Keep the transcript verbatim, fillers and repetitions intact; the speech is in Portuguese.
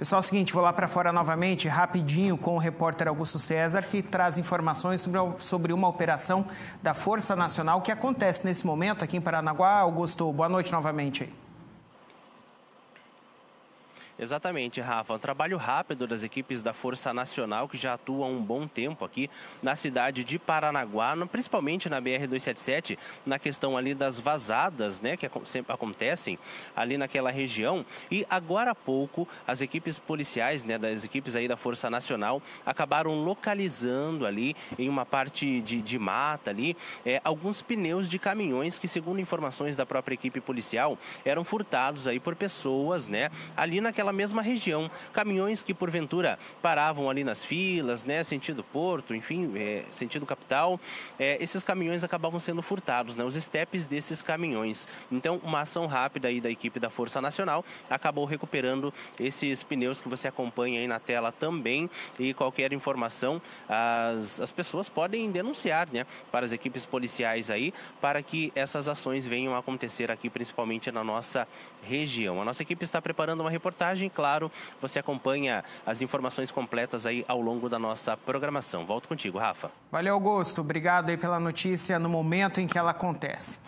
Pessoal, é o seguinte, vou lá para fora novamente, rapidinho, com o repórter Augusto César, que traz informações sobre uma operação da Força Nacional que acontece nesse momento aqui em Paranaguá. Augusto, boa noite novamente aí. Exatamente, Rafa. Um trabalho rápido das equipes da Força Nacional, que já atuam há um bom tempo aqui na cidade de Paranaguá, principalmente na B R duzentos e setenta e sete, na questão ali das vazadas, né, que sempre acontecem ali naquela região. E agora há pouco, as equipes policiais, né, das equipes aí da Força Nacional, acabaram localizando ali, em uma parte de, de mata ali, é, alguns pneus de caminhões que, segundo informações da própria equipe policial, eram furtados aí por pessoas, né, ali naquela mesma região, caminhões que porventura paravam ali nas filas, né, sentido Porto, enfim, é, sentido capital, é, esses caminhões acabavam sendo furtados, né, os estepes desses caminhões. Então, uma ação rápida aí da equipe da Força Nacional acabou recuperando esses pneus que você acompanha aí na tela também, e qualquer informação, as, as pessoas podem denunciar, né, para as equipes policiais aí, para que essas ações venham a acontecer aqui, principalmente na nossa região. A nossa equipe está preparando uma reportagem. Claro, você acompanha as informações completas aí ao longo da nossa programação. Volto contigo, Rafa. Valeu, Augusto. Obrigado aí pela notícia no momento em que ela acontece.